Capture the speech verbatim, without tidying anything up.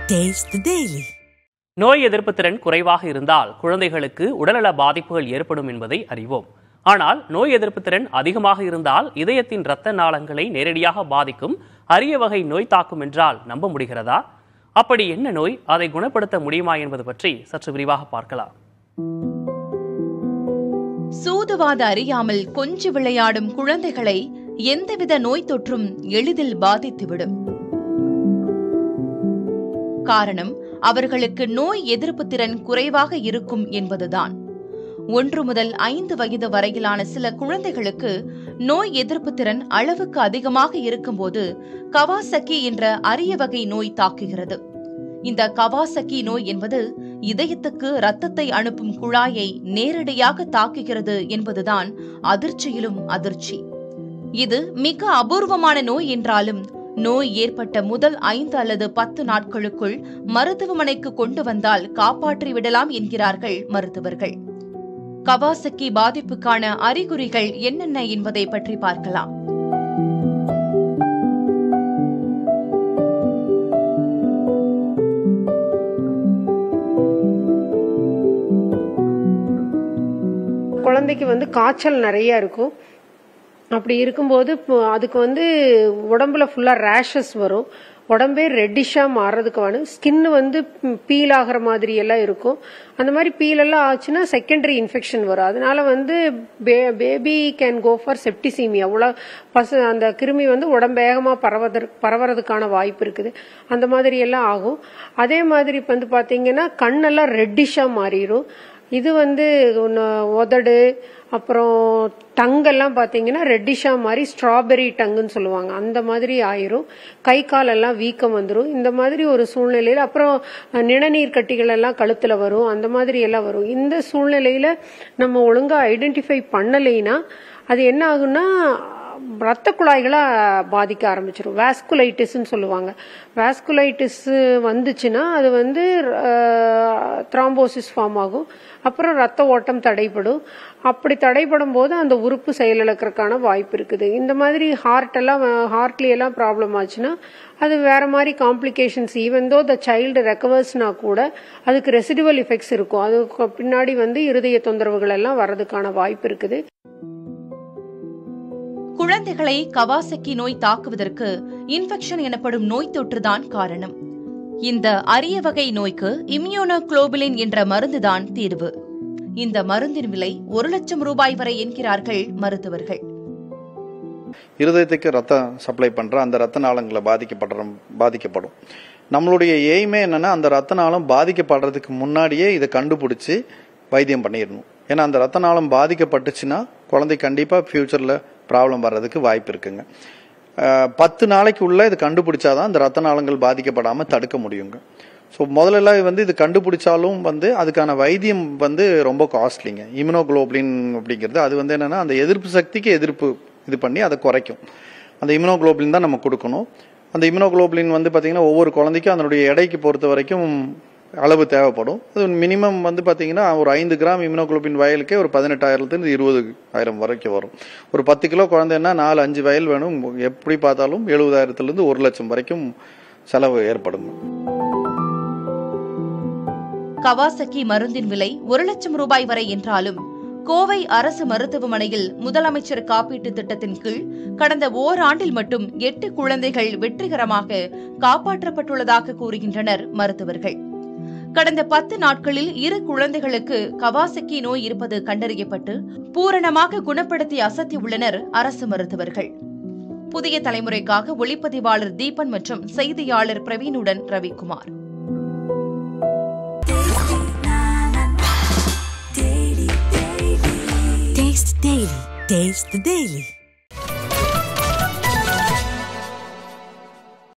Taste the Daily. நோய் எதிர்ப்பு திறன் குறைவாக இருந்தால் குழந்தைகளுக்கு உடல்நல பாதிப்புகள் ஏற்படும் என்பதை அறிவோம். ஆனால் நோய் எதிர்ப்பு திறன் அதிகமாக இருந்தால் இதயத்தின் இரத்த நாளங்களை நேரடியாக பாதிக்கும் அரிய வகை நோய் தாக்கும் என்றால் நம்ப முடிகிறதா? அப்படி என்ன நோய், அதை குணப்படுத்த முடியுமா என்பது பற்றி சற்று விரிவாக பார்க்கலாம். சூதுவாத அறியாமல் கொஞ்சி விளையாடும் குழந்தைகளை எந்தவித நோய் தொற்றும் எளிதில் பாதித்துவிடும். காரணம், அவர்களுக்கு நோய் எதிர்ப்பு திறன் குறைவாக இருக்கும் என்பதுதான். ஒன்று முதல் ஐந்து வயது வரையிலான சில குழந்தைகளுக்கு நோய் எதிர்ப்பு திறன் அளவுக்கு அதிகமாக இருக்கும்போது கவாசக்கி என்ற அரிய வகை நோய் தாக்குகிறது. இந்த கவாசக்கி நோய் என்பது இதயத்துக்கு இரத்தத்தை அனுப்பும் குழாயை நேரடியாக தாக்குகிறது என்பதுதான் அதிர்ச்சியிலும் அதிர்ச்சி. இது மிக அபூர்வமான நோய் என்றாலும் நோய் ஏற்பட்ட முதல் ஐந்து அல்லது பத்து நாட்களுக்குள் மருத்துவமனைக்கு கொண்டு வந்தால் காப்பாற்றிவிடலாம் என்கிறார்கள் மருத்துவர்கள். கவாசக்கி பாதிப்புக்கான அறிகுறிகள் என்னென்ன என்பதை பற்றி பார்க்கலாம். குழந்தைக்கு வந்து காய்ச்சல் நிறைய இருக்கும். அப்படி இருக்கும்போது அதுக்கு வந்து உடம்புல ஃபுல்லா ரேஷஸ் வரும். உடம்பே ரெட்டிஷா மாறதுக்கு வேணும். ஸ்கின் வந்து பீல் ஆகிற மாதிரி எல்லாம் இருக்கும். அந்த மாதிரி பீல் எல்லாம் ஆச்சுன்னா செகண்டரி இன்ஃபெக்ஷன் வரும். அதனால வந்து baby can go for septicaemia. பசு அந்த கிருமி வந்து உடம்பு வேகமா பரவதற்கு பரவறதுக்கான வாய்ப்பு இருக்குது. அந்த மாதிரி எல்லாம் ஆகும். அதே மாதிரி வந்து பாத்தீங்கன்னா கண்ணெல்லாம் ரெட்டிஷா மாறிடும். இது வந்து உதடு அப்புறம் டங்கெல்லாம் பார்த்தீங்கன்னா ரெட்டிஷா மாதிரி ஸ்ட்ராபெரி டங்குன்னு சொல்லுவாங்க. அந்த மாதிரி ஆயிரும். கை காலெல்லாம் வீக்கம் வந்துடும். இந்த மாதிரி ஒரு சூழ்நிலையில அப்புறம் நிணநீர் கட்டிகள் எல்லாம் கழுத்துல வரும். அந்த மாதிரி எல்லாம் வரும். இந்த சூழ்நிலையில நம்ம ஒழுங்கா ஐடென்டிஃபை பண்ணலைன்னா அது என்ன ஆகும்னா ரத்த குழாய்களா பாதிக்க ஆரம்பிச்சிடும். வாஸ்குலைட்டிஸ்ன்னு சொல்லுவாங்க. வாஸ்குலைட்டிஸ் வந்துச்சுன்னா அது வந்து த்ராம்போசிஸ் ஃபார்ம் ஆகும். அப்புறம் ரத்த ஓட்டம் தடைப்படும். அப்படி தடைப்படும் போது அந்த உறுப்பு செயலிழக்கிறதுக்கான வாய்ப்பு இருக்குது. இந்த மாதிரி ஹார்ட் எல்லாம் ஹார்ட்ல எல்லாம் ப்ராப்ளம் ஆச்சுன்னா அது வேற மாதிரி complications. Even though the child ரெக்கவர்ஸ்னா கூட அதுக்கு ரெசிடுவல் எஃபெக்ட்ஸ் இருக்கும். அதுக்கு பின்னாடி வந்து இருதய தொந்தரவுகள் எல்லாம் வர்றதுக்கான வாய்ப்பு இருக்குது. குழந்தைகளை கவாசக்கி நோய் தாக்குவதற்கு இன்ஃபெக்ஷன் எனப்படும் நோய் தொற்றுதான் காரணம். இந்த அரிய வகை நோய்க்கு இம்யூனோகுளோபுலின் என்ற மருந்துதான் தீர்வு. இந்த மருந்தின் விலை ஒரு லட்சம் ரூபாய் வரை என்கிறார்கள் மருத்துவர்கள். இருதயத்துக்கு ரத்தம் சப்ளை பண்ற அந்த ரத்த நாளங்களை பாதிக்கப்படுற பாதிக்கப்படும். நம்மளுடைய எய்மே என்னன்னா அந்த ரத்த நாளம் பாதிக்கப்படுறதுக்கு முன்னாடியே இதை கண்டுபிடிச்சு வைத்தியம் பண்ணிடணும். ஏன்னா அந்த ரத்த நாளம் பாதிக்கப்பட்டுச்சுன்னா குழந்தை கண்டிப்பா ஃபியூச்சர்ல ப்ராப்ளம் வர்றதுக்கு வாய்ப்பு இருக்குங்க. பத்து நாளைக்கு உள்ள இது கண்டுபிடிச்சாதான் இந்த ரத்த நாளங்கள் பாதிக்கப்படாம தடுக்க முடியுங்க. ஸோ முதல்ல வந்து இது கண்டுபிடிச்சாலும் வந்து அதுக்கான வைத்தியம் வந்து ரொம்ப காஸ்ட்லிங்க. இம்யூனோகுளோபுலின் அப்படிங்கிறது அது வந்து என்னன்னா அந்த எதிர்ப்பு சக்திக்கு எதிர்ப்பு இது பண்ணி அதை குறைக்கும். அந்த இம்யூனோகுளோபுலின் தான் நம்ம கொடுக்கணும். அந்த இம்யூனோகுளோபுலின் வந்து பார்த்தீங்கன்னா ஒவ்வொரு குழந்தைக்கும் அதனுடைய எடைக்கு பொறுத்த வரைக்கும் அளவு தேவைப்படும். அது மினிமம் வந்து பார்த்தீங்கன்னா ஒரு ஐந்து கிராம் இம்யூனோகுளோபின் வயலுக்கே ஒரு பதினெட்டாயிரத்துலேருந்து இருபது ஆயிரம் வரைக்கும் வரும். ஒரு பத்து கிலோ குழந்தைன்னா நாலு அஞ்சு வயல் வேணும். எப்படி பார்த்தாலும் எழுபதாயிரத்துலேருந்து ஒரு லட்சம் வரைக்கும் செலவு ஏற்படும். கவாசக்கி மருந்தின் விலை ஒரு லட்சம் ரூபாய் வரை என்றாலும் கோவை அரசு மருத்துவமனையில் முதலமைச்சர் காப்பீட்டு திட்டத்தின் கீழ் கடந்த ஓராண்டில் மட்டும் எட்டு குழந்தைகள் வெற்றிகரமாக காப்பாற்றப்பட்டுள்ளதாக கூறுகின்றனர் மருத்துவர்கள். கடந்த பத்து நாட்களில் இரு குழந்தைகளுக்கு கவாசக்கி நோய் இருப்பது கண்டறியப்பட்டு பூரணமாக குணப்படுத்தி அசத்தியுள்ளனர் அரசு மருத்துவர்கள். புதிய தலைமுறைக்காக ஒளிப்பதிவாளர் தீபன் மற்றும் செய்தியாளர் பிரவீனுடன் Ravikumar. Taste the Daily. Taste the Daily.